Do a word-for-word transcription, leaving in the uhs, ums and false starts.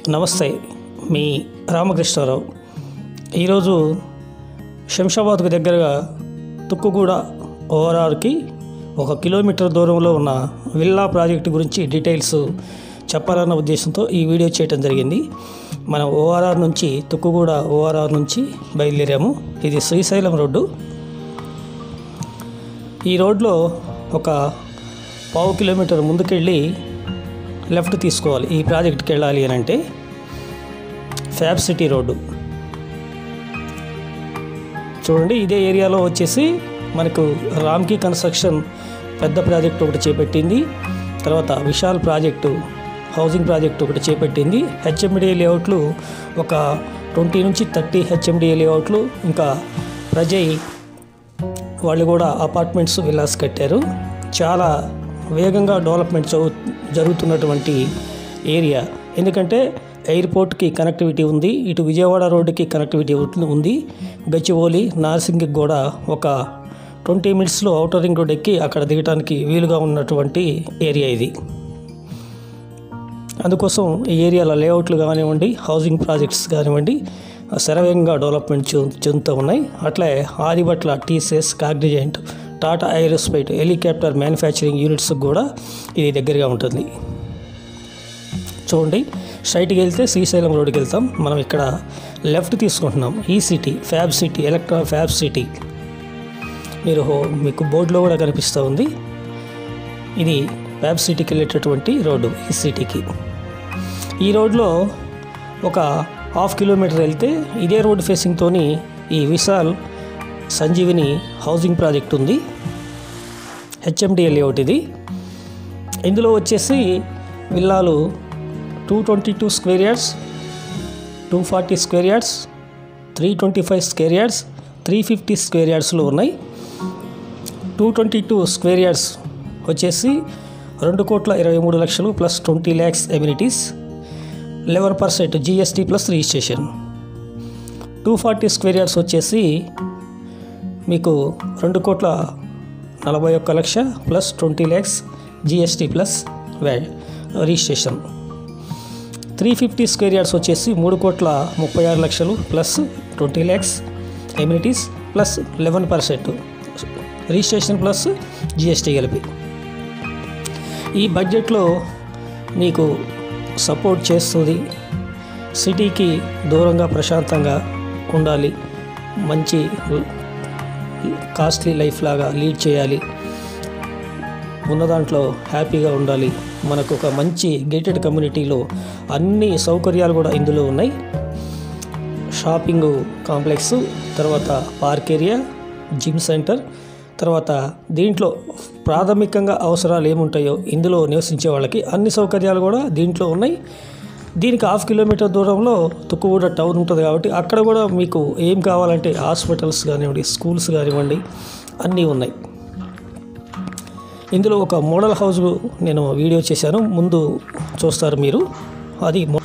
నమస్తే, మీ రామకృష్ణారావు. ఈరోజు శంషాబాద్కు దగ్గరగా తుక్కుగూడ ఓఆర్ఆర్కి ఒక కిలోమీటర్ దూరంలో ఉన్న విల్లా ప్రాజెక్టు గురించి డీటెయిల్స్ చెప్పాలన్న ఉద్దేశంతో ఈ వీడియో చేయడం జరిగింది. మనం ఓఆర్ఆర్ నుంచి తుక్కుగూడ ఓఆర్ఆర్ నుంచి బయలుదేరాము. ఇది శ్రీశైలం రోడ్డు. ఈ రోడ్లో ఒక పావు కిలోమీటర్ ముందుకెళ్ళి లెఫ్ట్ తీసుకోవాలి. ఈ ప్రాజెక్ట్కి వెళ్ళాలి అని అంటే ఫ్యాబ్ సిటీ రోడ్డు చూడండి. ఇదే ఏరియాలో వచ్చేసి మనకు రామ్కీ కన్స్ట్రక్షన్ పెద్ద ప్రాజెక్టు ఒకటి చేపట్టింది. తర్వాత విశాల్ ప్రాజెక్టు హౌసింగ్ ప్రాజెక్టు ఒకటి చేపట్టింది. హెచ్ఎండిఏ లేఅవుట్లు ఒక ట్వంటీ నుంచి థర్టీ హెచ్ఎండిఏ లేఅవుట్లు, ఇంకా ప్రజయ్ వాళ్ళు కూడా అపార్ట్మెంట్స్ విల్లాస్ కట్టారు. చాలా వేగంగా డెవలప్మెంట్ జరుగుతున్నటువంటి ఏరియా. ఎందుకంటే ఎయిర్పోర్ట్కి కనెక్టివిటీ ఉంది, ఇటు విజయవాడ రోడ్డుకి కనెక్టివిటీ ఉంది, గచ్చిబౌలి నార్సింగ్కి కూడా ఒక ట్వంటీ మినిట్స్లో ఔటర్ రింగ్ రోడ్ ఎక్కి అక్కడ దిగడానికి వీలుగా ఉన్నటువంటి ఏరియా ఇది. అందుకోసం ఈ ఏరియాలో లేఅవుట్లు కానివ్వండి, హౌసింగ్ ప్రాజెక్ట్స్ కానివ్వండి శరవేగంగా డెవలప్మెంట్ చెందుతూ ఉన్నాయి. అట్లే Adibatla, TCS, Cognizant, Tata aerospace helicopter manufacturing units కూడా ఇది దగ్గరగా ఉంటుంది. చూడండి, స్ట్రైట్కి వెళ్తే శ్రీశైలం రోడ్డుకి వెళ్తాం. మనం ఇక్కడ లెఫ్ట్ తీసుకుంటున్నాం. ఈ city fab city, electra fab city మీరు మీకు బోర్డులో కూడా కనిపిస్తూ ఉంది. ఇది ఫ్యాబ్ సిటీకి వెళ్ళేటటువంటి రోడ్డు. ఈ సిటీకి ఈ రోడ్లో ఒక హాఫ్ కిలోమీటర్ వెళ్తే ఇదే రోడ్ ఫేసింగ్తోని ఈ విశాల్ సంజీవిని హౌసింగ్ ప్రాజెక్ట్ ఉంది. హెచ్ఎండిఏ లేఅవుట్ ఇది. ఇందులో వచ్చేసి విల్లాలు two twenty two square yards, two forty square yards, three twenty five square yards, three fifty square యార్డ్స్లో ఉన్నాయి. Two twenty two square yards వచ్చేసి రెండు కోట్ల ఇరవై మూడు లక్షలు plus twenty lakhs amenities, eleven percent GST plus registration. Two forty square yards వచ్చేసి మీకు రెండు కోట్ల నలభై ఒక్క lakh plus twenty lakhs GST plus VAT registration. Three fifty square yards వచ్చేసి మూడు కోట్ల ముప్పై ఆరు లక్షలు plus twenty lakhs amenities plus eleven percent registration plus GST కలిపి. ఈ బడ్జెట్లో మీకు సపోర్ట్ చేస్తుంది. సిటీకి దూరంగా ప్రశాంతంగా ఉండాలి, మంచి కాస్ట్లీ లైఫ్ లాగా లీడ్ చేయాలి, ఉన్న దాంట్లో హ్యాపీగా ఉండాలి. మనకు ఒక మంచి గేటెడ్ కమ్యూనిటీలో అన్ని సౌకర్యాలు కూడా ఇందులో ఉన్నాయి. షాపింగ్ కాంప్లెక్స్, తర్వాత పార్క్ ఏరియా, జిమ్ సెంటర్, తర్వాత దీంట్లో ప్రాథమికంగా అవసరాలు ఏముంటాయో ఇందులో నివసించే వాళ్ళకి అన్ని సౌకర్యాలు కూడా దీంట్లో ఉన్నాయి. దీనికి హాఫ్ కిలోమీటర్ దూరంలో తుక్కుగూడ టౌన్ ఉంటుంది కాబట్టి అక్కడ కూడా మీకు ఏం కావాలంటే హాస్పిటల్స్ కానివ్వండి, స్కూల్స్ కానివ్వండి అన్నీ ఉన్నాయి. ఇందులో ఒక మోడల్ హౌస్ నేను వీడియో చేశాను, ముందు చూస్తారు మీరు. అది